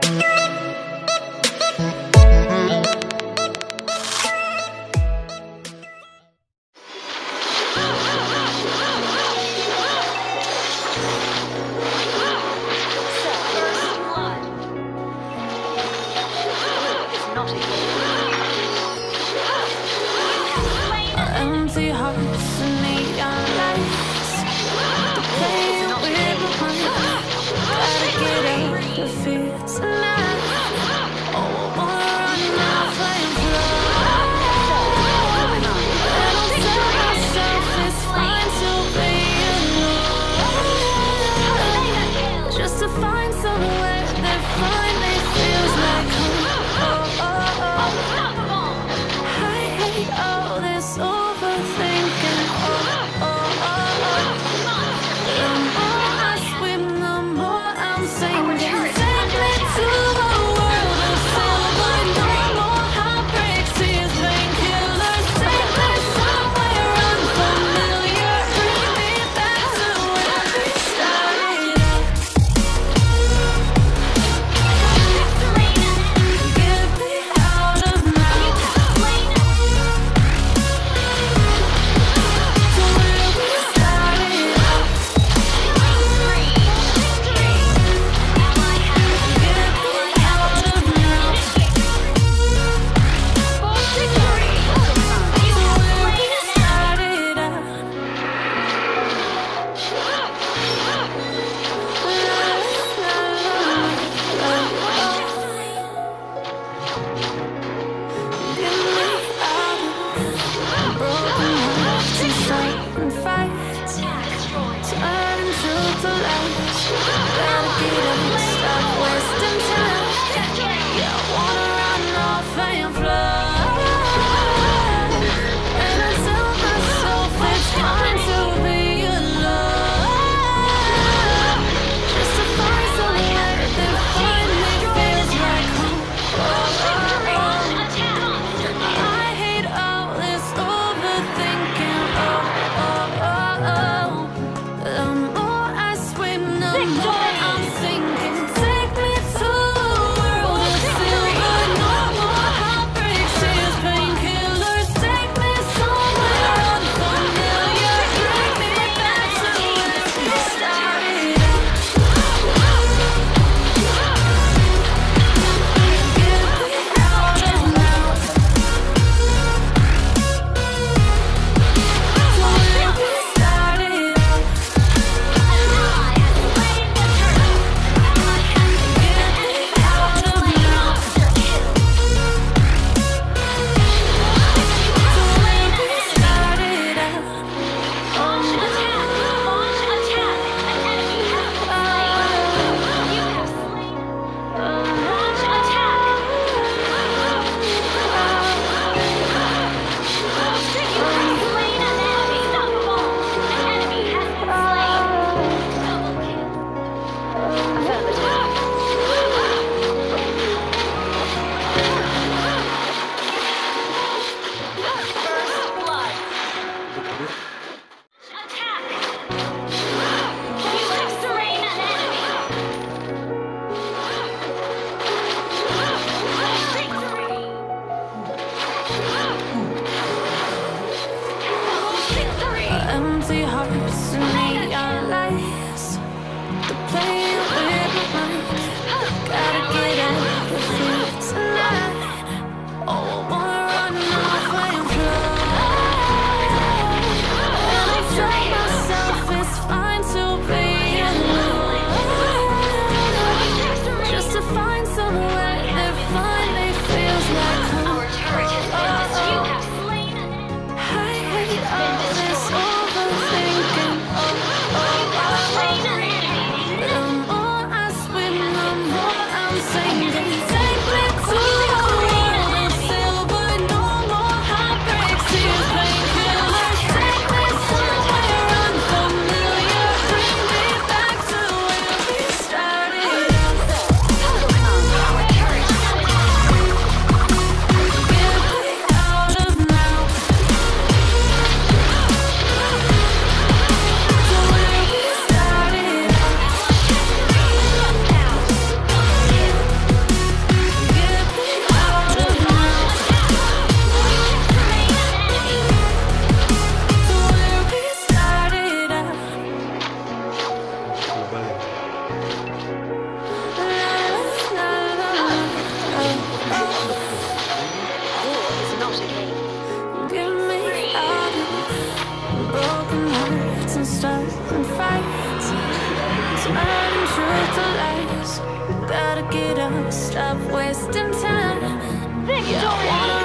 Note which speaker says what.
Speaker 1: Empty hearts and neon lights, playing with my mind. Gotta get out the fear tonight. Oh, I wanna run now, flame flow. And I'll tell myself it's fine to be alone, just to find somewhere that finally feels like home. Oh, oh, oh. broken hearts and stolen fights, turning truth to lies. Gotta get up, stop wasting time. Yeah, I wanna